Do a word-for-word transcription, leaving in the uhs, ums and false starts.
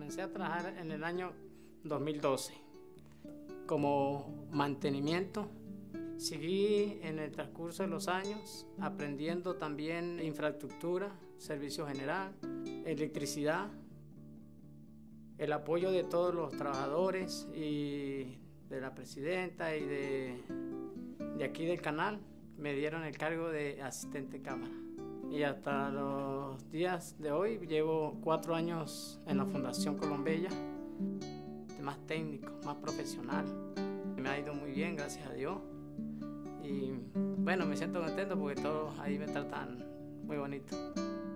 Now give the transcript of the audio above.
Comencé a trabajar en el año dos mil doce como mantenimiento. Seguí en el transcurso de los años aprendiendo también infraestructura, servicio general, electricidad, el apoyo de todos los trabajadores y de la presidenta y de, de aquí del canal. Me dieron el cargo de asistente cámara. Y hasta los días de hoy llevo cuatro años en la Fundación Colombella, más técnico, más profesional. Me ha ido muy bien, gracias a Dios. Y bueno, me siento contento porque todos ahí me tratan muy bonito.